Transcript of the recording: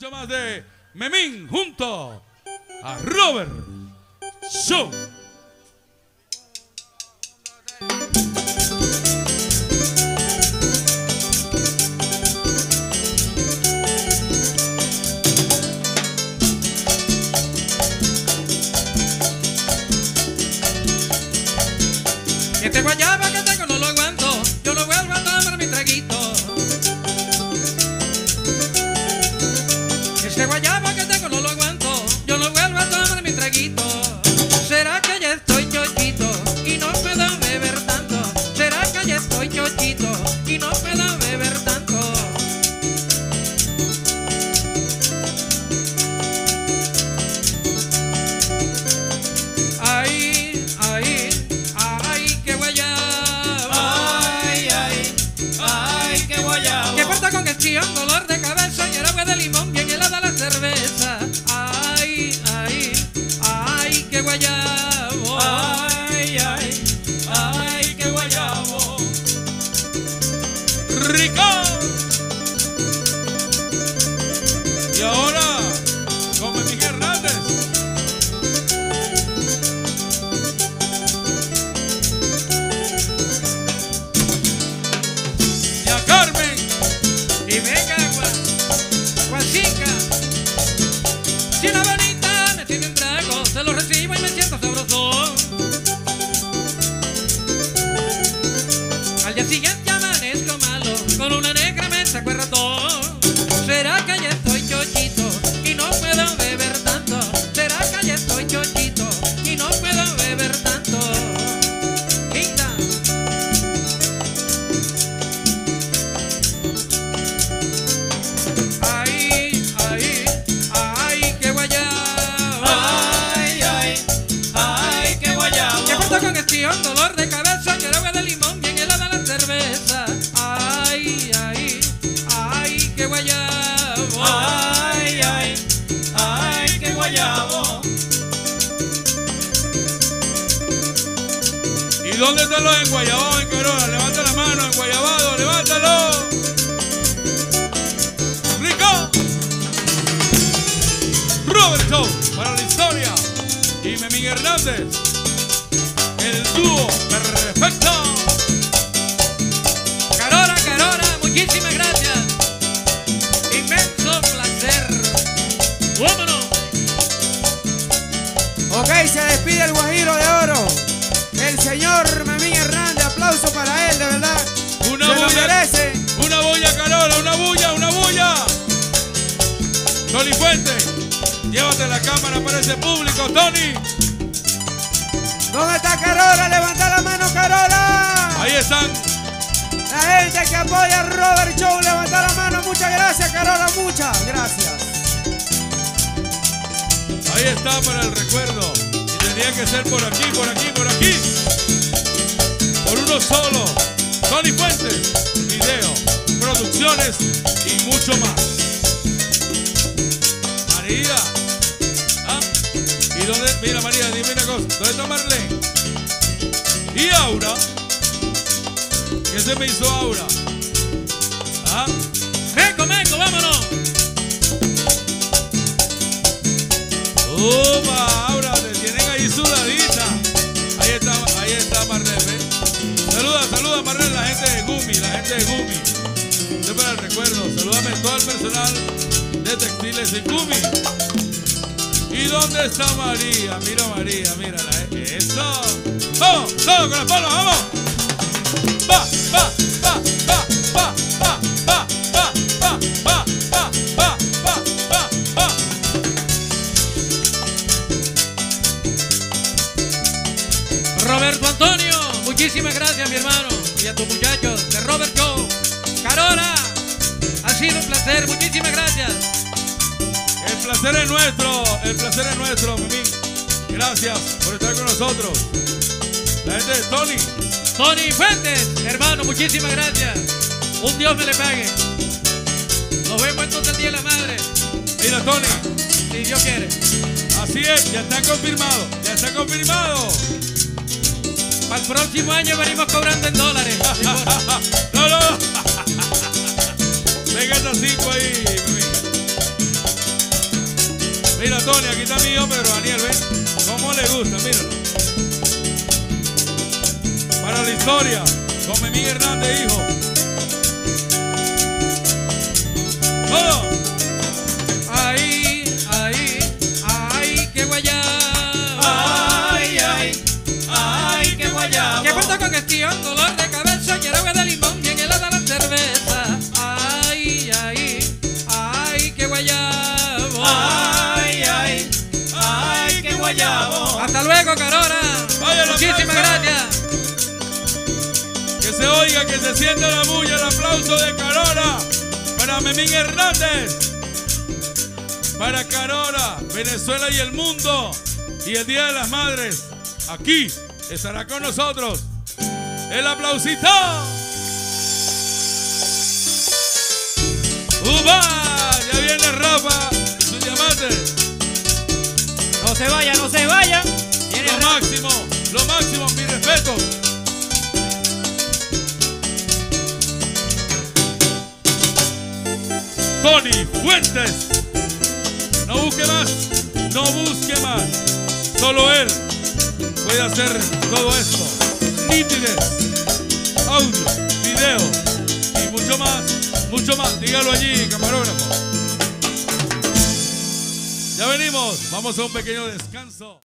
mucho más de Memín junto a Robert Show. Y este guayaba que tengo no lo aguanto, yo no vuelvo a tomar mi traguito. Este guayaba que tengo no lo aguanto, yo no vuelvo a tomar mi traguito. ¿Será que ya estoy chochito y no puedo beber tanto? ¿Será que ya estoy chochito y no puedo beber tanto? Ay, ay, ay, qué guayaba. Ay, ay, ay, qué guayabo. Que falta congestión, dolor de cabeza y el agua de limón bien helada la cerveza. Ay, ay, ay, qué guayabo. Ay, ay, ay, qué guayabo. ¡Rico! Y ahora, con Memín Hernández. Y a Carmen. Y venga, guachica. Si una bonita me pide un trago, se lo recibo y me siento sabroso. Al día siguiente amanezco malo, con una negra me saco el ratón. ¿Será que ya estoy chochito y no puedo beber tanto? ¿Será que ya estoy chochito y no puedo beber tanto? Quinta. Ay, ay, ay, qué guayaba. Ay, ay, ay, qué guayabo. Que falta congestión, dolor de cabeza, que el agua de limón bien helada la cerveza. Ay, ay, ay, qué guayabo. Ay, ay, ay, qué guayabo. ¿Y dónde están los enguayabados en Carola? Levanta la mano, enguayabado, levántalo. ¡Rico! Robert Show para la historia. Y Memín Hernández, el dúo perfecto. Carola, Carola, muchísimas gracias. Inmenso placer. ¡Vámonos! Ok, se despide el Guajiro de Oro, el señor Memín Hernández. Aplauso para él, de verdad. Una Se lo bulla, merece. una bulla, Carola, una bulla, una bulla. Tony Fuentes, llévate la cámara para ese público, Tony. ¿Dónde está Carola? Levanta la mano, Carola. Ahí están. La gente que apoya a Robert Show, levanta la mano. Muchas gracias, Carola, muchas gracias. Ahí está para el recuerdo. Y tenía que ser por aquí, por aquí, por aquí. Por uno solo. Tony Fuentes, video, producciones y mucho más. María. ¿Ah? ¿Y dónde? Mira, María, dime una cosa. ¿Dónde está Marlene? ¿Y Aura? ¿Qué se me hizo Aura? ¿Ah? Meco, meco, vámonos. Aura, te tienen ahí sudadita. Ahí está Marlene. ¿Ves? Saluda Marlene, la gente de Gumi, Este es para el recuerdo. Salúdame todo el personal de textiles de Gumi. ¿Y dónde está María? Mira María, mírala. Eso. Vamos, todo con las palmas, vamos. Va, va, va, va, va, va, va, va, va, va, va, va, va, va, va. Roberto Antonio, muchísimas gracias, mi hermano, y a tus muchachos de Robert Show. Carola, ha sido un placer, muchísimas gracias. El placer es nuestro, Memín. Gracias por estar con nosotros. La gente de Tony. Tony Fuentes, hermano, muchísimas gracias. Un Dios me le pague. Nos vemos entonces el Día de la Madre, Mira, Tony, si Dios quiere. así es, ya está confirmado, ya está confirmado. Para el próximo año venimos cobrando en dólares. No, no. Venga hasta 5 ahí, Memín. Mira, Tony, aquí está mío, pero Daniel, ¿ven? ¿Cómo le gusta? Míralo. Para la historia, con Memín Hernández, hijo. ¡Todo! Ay, ay, ay, qué guayabo. Ay, ay, ay, qué guayabo. Que cuenta congestión, dolor de cabeza, quiero agua de limón, bien helada la cerveza. Ay, ay, ay, qué guayabo. Ay, ay, ay, qué guayabo. Hasta luego, Carora. Vaya el Muchísimas aplauso. gracias. Que se oiga, que se sienta la bulla, el aplauso de Carora para Memín Hernández, para Carora, Venezuela y el mundo, y el Día de las Madres. Aquí estará con nosotros el aplausito. ¡Uba! Ya viene Rafa y sus diamantes. No se vaya, no se vaya. Viene Lo máximo, mi respeto. Tony Fuentes. No busque más, no busque más. Solo él puede hacer todo esto. Nitidez, audio, video y mucho más, mucho más. Dígalo allí, camarógrafo. Ya venimos, vamos a un pequeño descanso.